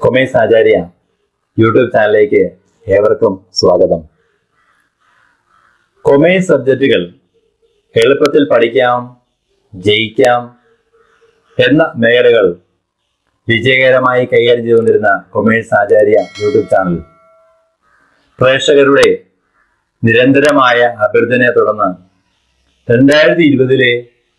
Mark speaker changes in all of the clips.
Speaker 1: Commerce ആചാര്യ YouTube ചാനലിലേക്ക് ഏവർക്കും സ്വാഗതം. കൊമേഴ്സ് സബ്ജക്റ്റുകൾ എളുപ്പത്തിൽ പഠിക്കാം, ജയിക്കാം എന്ന മേഖലകൾ വിജയകരമായി കൈകാര്യം ചെയ്തുകൊണ്ടിരുന്ന കൊമേഴ്സ് ആചാര്യ യൂട്യൂബ് ചാനൽ പ്രേക്ഷകരുടെ നിരന്തരമായ അഭ്യർത്ഥനയെ തുടർന്ന് 2020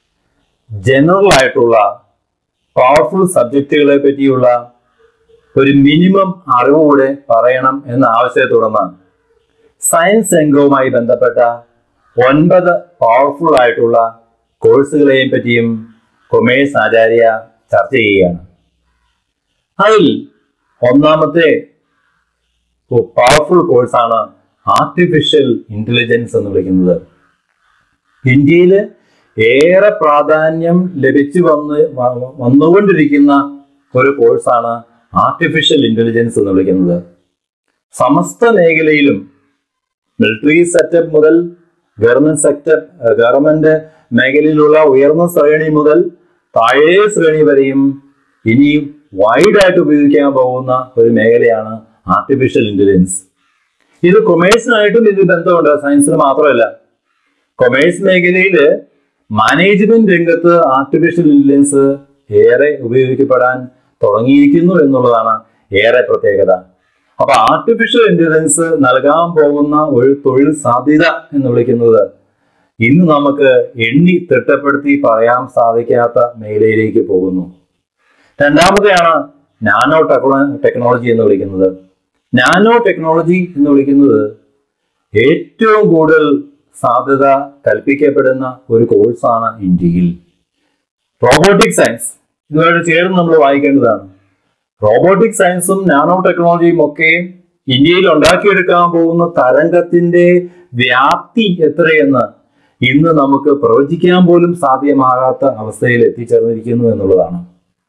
Speaker 1: ജനറൽ ആയിട്ടുള്ള പവർഫുൾ സബ്ജക്റ്റുകളെ പറ്റിയുള്ള ഒരു മിനിമം അറിവ് കൂടെ പറയണം എന്ന ആവശ്യത്തെ തുടർന്ന് സയൻസ് രംഗവുമായി ബന്ധപ്പെട്ട 9 പവർഫുൾ ആയിട്ടുള്ള കോഴ്സുകളെയും പറ്റിയും കൊമേഴ്സ് ആചാര്യ ചർച്ച ചെയ്യുകയാണ്. അതിൽ ഒന്നാമത്തെ പവർഫുൾ കോഴ്സാണ് ആർട്ടിഫിഷ്യൽ ഇന്റലിജൻസ് എന്ന് വിളിക്കുന്നത്. ഇന്ത്യയിൽ ഏറെ പ്രാധാന്യം ലഭിച്ചു വന്നുകൊണ്ടിരിക്കുന്ന ഒരു കോഴ്സാണ് ആർട്ടിഫിഷ്യൽ ഇന്റലിജൻസ് എന്ന് വിളിക്കുന്നത്. സമസ്ത മേഖലയിലും മിലിറ്ററി സെറ്റപ്പ് മുതൽ ഗവൺമെന്റ് മേഖലയിലുള്ള ഉയർന്ന ശ്രേണി മുതൽ താഴെ ശ്രേണി വരെയും ഇനി വൈഡായിട്ട് ഉപയോഗിക്കാൻ പോകുന്ന ഒരു മേഖലയാണ് ആർട്ടിഫിഷ്യൽ ഇന്റലിജൻസ്. ഇത് കൊമേഴ്സിനായിട്ടും ഇത് ബന്ധമുണ്ട്, സയൻസിന് മാത്രമല്ല. കൊമേഴ്സ് മേഖലയിൽ മാനേജ്മെന്റ് രംഗത്ത് ആർട്ടിഫിഷ്യൽ ഇന്റലിജൻസ് ഏറെ ഉപയോഗിക്കപ്പെടാൻ തുടങ്ങിയിരിക്കുന്നു എന്നുള്ളതാണ് ഏറെ പ്രത്യേകത. അപ്പൊ ആർട്ടിഫിഷ്യൽ ഇന്റലിജൻസ് നൽകാൻ പോകുന്ന ഒരു തൊഴിൽ സാധ്യത എന്ന് വിളിക്കുന്നത് ഇന്ന് നമുക്ക് എണ്ണി തിട്ടപ്പെടുത്തി പറയാൻ സാധിക്കാത്ത മേഖലയിലേക്ക് പോകുന്നു. രണ്ടാമത്തെയാണ് നാനോ ടെക്നോളജി എന്ന് വിളിക്കുന്നത്. നാനോ ടെക്നോളജി എന്ന് വിളിക്കുന്നത് ഏറ്റവും കൂടുതൽ സാധ്യത കൽപ്പിക്കപ്പെടുന്ന ഒരു കോഴ്സാണ് ഇന്ത്യയിൽ. റോബോട്ടിക് സയൻസ് ഇതുമായിട്ട് ചേർന്ന് നമ്മൾ വായിക്കേണ്ടതാണ്. റോബോട്ടിക് സയൻസും നാനോ ടെക്നോളജിയും ഒക്കെ ഇന്ത്യയിൽ ഉണ്ടാക്കിയെടുക്കാൻ പോകുന്ന തരംഗത്തിന്റെ വ്യാപ്തി എത്രയെന്ന് ഇന്ന് നമുക്ക് പ്രവചിക്കാൻ പോലും സാധ്യമാകാത്ത അവസ്ഥയിൽ എത്തിച്ചേർന്നിരിക്കുന്നു എന്നുള്ളതാണ്.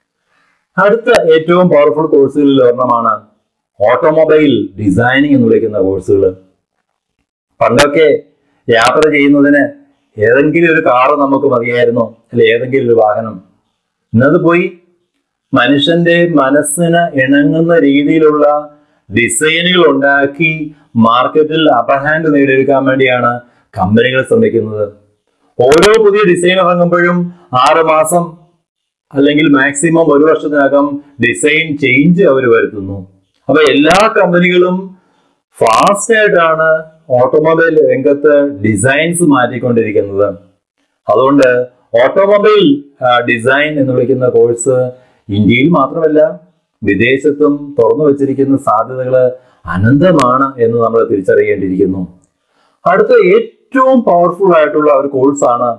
Speaker 1: അടുത്ത ഏറ്റവും പവർഫുൾ കോഴ്സുകളിൽ ഒരെണ്ണമാണ് ഓട്ടോമൊബൈൽ ഡിസൈനിങ് എന്ന് വിളിക്കുന്ന കോഴ്സുകൾ. പണ്ടൊക്കെ യാത്ര ചെയ്യുന്നതിന് ഏതെങ്കിലും ഒരു കാറ് നമുക്ക് മതിയായിരുന്നു, അല്ലെ ഏതെങ്കിലും ഒരു വാഹനം. ഇന്നത് പോയി മനുഷ്യന്റെ മനസ്സിന് ഇണങ്ങുന്ന രീതിയിലുള്ള ഡിസൈനുകൾ ഉണ്ടാക്കി മാർക്കറ്റിൽ അപ്പർ ഹാൻഡ് നേടിയെടുക്കാൻ വേണ്ടിയാണ് കമ്പനികൾ ശ്രമിക്കുന്നത്. ഓരോ പുതിയ ഡിസൈൻ ഇറങ്ങുമ്പോഴും 6 മാസം അല്ലെങ്കിൽ മാക്സിമം 1 വർഷത്തിനകം ഡിസൈൻ ചേഞ്ച് അവർ വരുത്തുന്നു. അപ്പൊ എല്ലാ കമ്പനികളും ഫാസ്റ്റ് ആയിട്ടാണ് ഓട്ടോമൊബൈൽ രംഗത്ത് ഡിസൈൻസ് മാറ്റിക്കൊണ്ടിരിക്കുന്നത്. അതുകൊണ്ട് ഓട്ടോമൊബൈൽ ഡിസൈൻ എന്ന് വിളിക്കുന്ന കോഴ്സ് ഇന്ത്യയിൽ മാത്രമല്ല വിദേശത്തും തുറന്നു വെച്ചിരിക്കുന്ന സാധ്യതകൾ അനന്തമാണ് എന്ന് നമ്മൾ തിരിച്ചറിയേണ്ടിയിരിക്കുന്നു. അടുത്ത ഏറ്റവും പവർഫുൾ ആയിട്ടുള്ള ഒരു കോഴ്സാണ്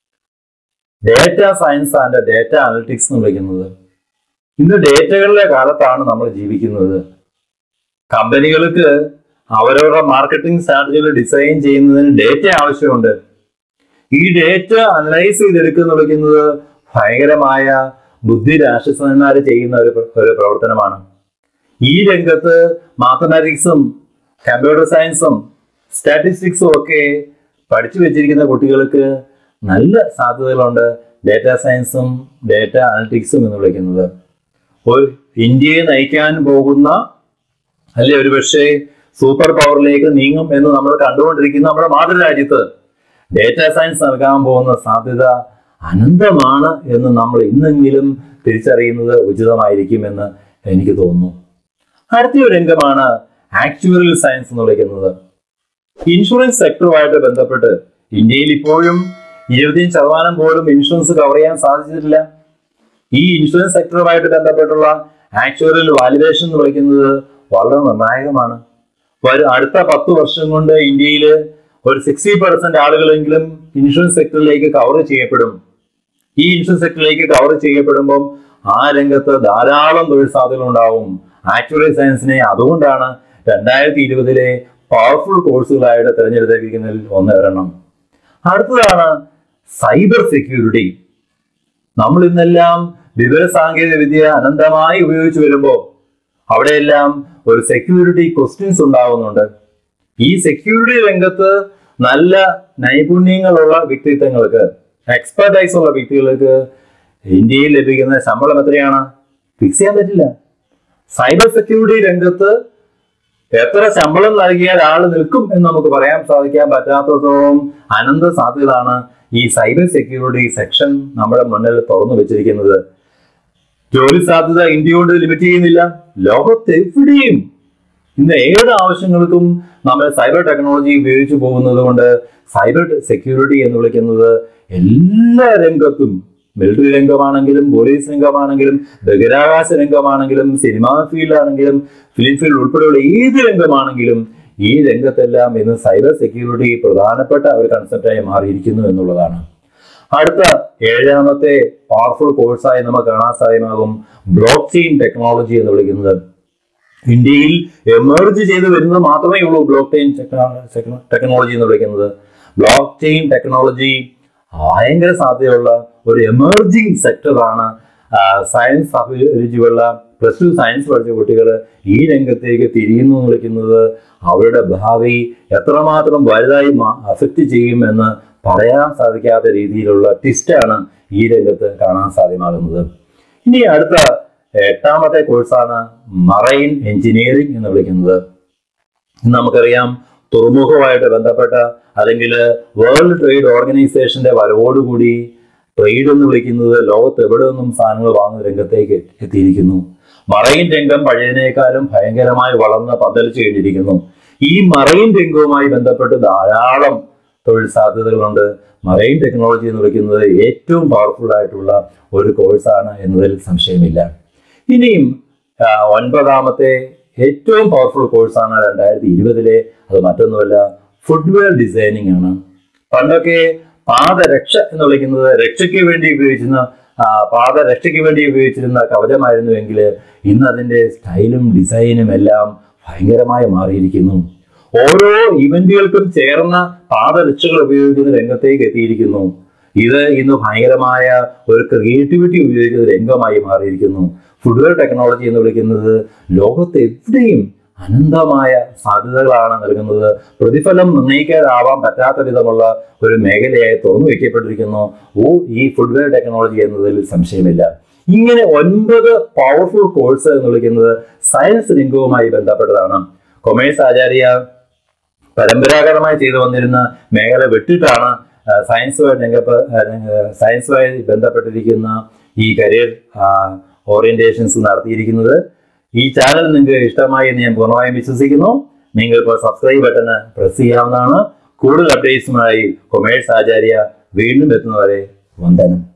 Speaker 1: data science and data analytics എന്ന് വിളിക്കുന്നത്. ഇന്ന് ഡേറ്റകളുടെ കാലത്താണ് നമ്മൾ ജീവിക്കുന്നത്. കമ്പനികൾക്ക് അവരവരുടെ മാർക്കറ്റിംഗ് സ്ട്രാറ്റജികൾ ഡിസൈൻ ചെയ്യുന്നതിന് ഡേറ്റ ആവശ്യമുണ്ട്. ഈ ഡേറ്റ അനലൈസ് ചെയ്തെടുക്കുന്ന വിളിക്കുന്നത് ഭയങ്കരമായ ബുദ്ധി രാക്ഷസന്മാർ ചെയ്യുന്ന ഒരു പ്രവർത്തനമാണ്. ഈ രംഗത്ത് മാത്തമാറ്റിക്സും കമ്പ്യൂട്ടർ സയൻസും സ്റ്റാറ്റിസ്റ്റിക്സും ഒക്കെ പഠിച്ചു വെച്ചിരിക്കുന്ന കുട്ടികൾക്ക് നല്ല സാധ്യതകളുണ്ട്. ഡേറ്റ സയൻസും ഡേറ്റ അനലിറ്റിക്സും എന്ന് വിളിക്കുന്നത് ഇന്ത്യയെ നയിക്കാൻ പോകുന്ന അല്ലെ ഒരുപക്ഷെ സൂപ്പർ പവറിലേക്ക് നീങ്ങും എന്ന് നമ്മൾ കണ്ടുകൊണ്ടിരിക്കുന്ന നമ്മുടെ മാതൃരാജ്യത്ത് ഡേറ്റ സയൻസ് നൽകാൻ പോകുന്ന സാധ്യത അനന്തമാണ് എന്ന് നമ്മൾ ഇന്നെങ്കിലും തിരിച്ചറിയുന്നത് ഉചിതമായിരിക്കുമെന്ന് എനിക്ക് തോന്നുന്നു. അടുത്ത ഒരു രംഗമാണ് ആക്ച്വറിയൽ സയൻസ് എന്ന് വിളിക്കുന്നത്. ഇൻഷുറൻസ് സെക്ടറുമായിട്ട് ബന്ധപ്പെട്ട് ഇന്ത്യയിൽ ഇപ്പോഴും 25% പോലും ഇൻഷുറൻസ് കവർ ചെയ്യാൻ സാധിച്ചിട്ടില്ല. ഈ ഇൻഷുറൻസ് സെക്ടറുമായിട്ട് ബന്ധപ്പെട്ടുള്ള ആക്ച്വറിയൽ വാല്യുവേഷൻ എന്ന് വിളിക്കുന്നത് വളരെ നിർണായകമാണ്. അടുത്ത 10 വർഷം കൊണ്ട് ഇന്ത്യയിൽ ഒരു 60% ആളുകളെങ്കിലും ഇൻഷുറൻസ് സെക്ടറിലേക്ക് കവർ ചെയ്യപ്പെടും. ഈ ഇൻഷുറൻസ് സെക്ടറിലേക്ക് കവർ ചെയ്യപ്പെടുമ്പം ആ രംഗത്ത് ധാരാളം തൊഴിൽ സാധ്യതകൾ ഉണ്ടാവും. ആക്ച്വറിയൽ സയൻസിനെ അതുകൊണ്ടാണ് 2020 പവർഫുൾ കോഴ്സുകളായിട്ട് തിരഞ്ഞെടുത്തിരിക്കുന്നതിൽ ഒരെണ്ണം. അടുത്തതാണ് സൈബർ സെക്യൂരിറ്റി. നമ്മൾ ഇന്നെല്ലാം വിവര സാങ്കേതിക വിദ്യ അനന്തമായി ഉപയോഗിച്ചു വരുമ്പോൾ അവിടെയെല്ലാം ഒരു സെക്യൂരിറ്റി ക്വസ്റ്റ്യൻസ് ഉണ്ടാവുന്നുണ്ട്. ഈ സെക്യൂരിറ്റി രംഗത്ത് നല്ല നൈപുണ്യങ്ങളുള്ള വ്യക്തിത്വങ്ങൾക്ക്, എക്സ്പെർട്ടൈസ് ഉള്ള വ്യക്തികൾക്ക് ഇന്ത്യയിൽ ലഭിക്കുന്ന ശമ്പളം എത്രയാണ്? ഫിക്സ് ചെയ്യാൻ പറ്റില്ല. സൈബർ സെക്യൂരിറ്റി രംഗത്ത് എത്ര ശമ്പളം നൽകിയാൽ ആള് നിൽക്കും എന്ന് നമുക്ക് പറയാൻ സാധിക്കാൻ പറ്റാത്തതോളം അനന്ത സാധ്യതയാണ് ഈ സൈബർ സെക്യൂരിറ്റി സെക്ഷൻ നമ്മുടെ മുന്നിൽ തുറന്നു വെച്ചിരിക്കുന്നത്. ജോലി സാധ്യത ഇന്ത്യ കൊണ്ട് ലിമിറ്റ് ചെയ്യുന്നില്ല. ലോകത്ത് എവിടെയും ഇന്ന് ഏത് ആവശ്യങ്ങൾക്കും നമ്മൾ സൈബർ ടെക്നോളജി ഉപയോഗിച്ചു പോകുന്നത് കൊണ്ട് സൈബർ സെക്യൂരിറ്റി എന്ന് വിളിക്കുന്നത് എല്ലാ രംഗത്തും, മിലിറ്ററി രംഗമാണെങ്കിലും പോലീസ് രംഗമാണെങ്കിലും ബഹിരാകാശ രംഗമാണെങ്കിലും സിനിമാ ഫീൽഡാണെങ്കിലും ഫിലിം ഫീൽഡ് ഉൾപ്പെടെയുള്ള ഏത് രംഗമാണെങ്കിലും ഈ രംഗത്തെല്ലാം ഇന്ന് സൈബർ സെക്യൂരിറ്റി പ്രധാനപ്പെട്ട ഒരു കൺസെപ്റ്റായി മാറിയിരിക്കുന്നു എന്നുള്ളതാണ്. അടുത്ത 7ാമത്തെ പവർഫുൾ കോഴ്സായി നമുക്ക് കാണാൻ സാധ്യമാകും ബ്ലോക്ക് ചെയിൻ ടെക്നോളജി എന്ന് വിളിക്കുന്നത്. ഇന്ത്യയിൽ എമർജ് ചെയ്ത് വരുന്നത് മാത്രമേ ഉള്ളൂ ബ്ലോക്ക് ചെയിൻ ടെക്നോളജി എന്ന് വിളിക്കുന്നത്. ബ്ലോക്ക് ചെയിൻ ടെക്നോളജി ഭയങ്കര സാധ്യതയുള്ള ഒരു എമർജിങ് സെക്ടറാണ്. സയൻസ് അഭിരുചിയുള്ള +2 സയൻസ് പഠിച്ച കുട്ടികൾ ഈ രംഗത്തേക്ക് തിരിയുന്നു എന്ന് വിളിക്കുന്നത് അവരുടെ ഭാവി എത്രമാത്രം വലുതായി അഫക്റ്റ് ചെയ്യുമെന്ന് പറയാൻ സാധിക്കാത്ത രീതിയിലുള്ള ട്വിസ്റ്റാണ് ഈ രംഗത്ത് കാണാൻ സാധ്യമാകുന്നത്. ഇനി അടുത്ത 8ാമത്തെ കോഴ്സാണ് മറൈൻ എഞ്ചിനീയറിംഗ് എന്ന് വിളിക്കുന്നത്. നമുക്കറിയാം തുറമുഖവുമായിട്ട് ബന്ധപ്പെട്ട അല്ലെങ്കിൽ വേൾഡ് ട്രേഡ് ഓർഗനൈസേഷന്റെ വരവോടുകൂടി ട്രേഡ് എന്ന് വിളിക്കുന്നത് ലോകത്ത് എവിടെ നിന്നും സാധനങ്ങൾ വാങ്ങുന്ന രംഗത്തേക്ക് എത്തിയിരിക്കുന്നു. മറൈൻ രംഗം പഴയതിനേക്കാളും ഭയങ്കരമായി വളർന്ന് പന്തലിച്ചു കഴിഞ്ഞിരിക്കുന്നു. ഈ മറൈൻ രംഗവുമായി ബന്ധപ്പെട്ട് ധാരാളം തൊഴിൽ സാധ്യതകളുണ്ട്. മറൈൻ ടെക്നോളജി എന്ന് വിളിക്കുന്നത് ഏറ്റവും പവർഫുൾ ആയിട്ടുള്ള ഒരു കോഴ്സാണ് എന്നതിൽ സംശയമില്ല. ഇനിയും 9ാമത്തെ ഏറ്റവും പവർഫുൾ കോഴ്സാണ് 2020 അത് മറ്റൊന്നുമല്ല ഫുട്വെയർ ഡിസൈനിങ് ആണ്. പണ്ടൊക്കെ പാദരക്ഷ എന്ന് വിളിക്കുന്നത് രക്ഷയ്ക്ക് വേണ്ടി ഉപയോഗിച്ചിരുന്ന കവചമായിരുന്നുവെങ്കിൽ ഇന്ന് അതിന്റെ സ്റ്റൈലും ഡിസൈനും എല്ലാം ഭയങ്കരമായി മാറിയിരിക്കുന്നു. ഓരോ ഇവന്റുകൾക്കും ചേർന്ന പാദരക്ഷകൾ ഉപയോഗിക്കുന്ന രംഗത്തേക്ക് എത്തിയിരിക്കുന്നു. ഇത് ഇന്ന് ഭയങ്കരമായ ഒരു ക്രിയേറ്റിവിറ്റി ഉപയോഗിക്കുന്ന രംഗമായി മാറിയിരിക്കുന്നു. ഫുട്വെയർ ടെക്നോളജി എന്ന് വിളിക്കുന്നത് ലോകത്ത് എവിടെയും അനന്തമായ സാധ്യതകളാണ് നൽകുന്നത്. പ്രതിഫലം നിർണ്ണയിക്കാനാവാൻ പറ്റാത്ത വിധമുള്ള ഒരു മേഖലയായി തുറന്നു വയ്ക്കപ്പെട്ടിരിക്കുന്നു ഈ ഫുട്വെയർ ടെക്നോളജി എന്നതിൽ സംശയമില്ല. ഇങ്ങനെ 9 പവർഫുൾ കോഴ്സ് എന്ന് വിളിക്കുന്നത് സയൻസ് രംഗവുമായി ബന്ധപ്പെട്ടതാണ്. കൊമേഴ്സ് ആചാര്യ പരമ്പരാഗതമായി ചെയ്തു വന്നിരുന്ന മേഖല വിട്ടിട്ടാണ് സയൻസുമായി ബന്ധപ്പെട്ടിരിക്കുന്ന ഈ കരിയർ ഓറിയന്റേഷൻസ് നടത്തിയിരിക്കുന്നത്. ഈ ചാനൽ നിങ്ങൾക്ക് ഇഷ്ടമായി എന്ന് ഞാൻ പൂർണ്ണമായും വിശ്വസിക്കുന്നു. നിങ്ങൾക്ക് സബ്സ്ക്രൈബ് ബട്ടൺ പ്രസ് ചെയ്യാവുന്നതാണ്. കൂടുതൽ അപ്ഡേറ്റ്സുമായി കൊമേഴ്സ് ആചാര്യ വീണ്ടും എത്തുന്നവരെ വന്ദനം.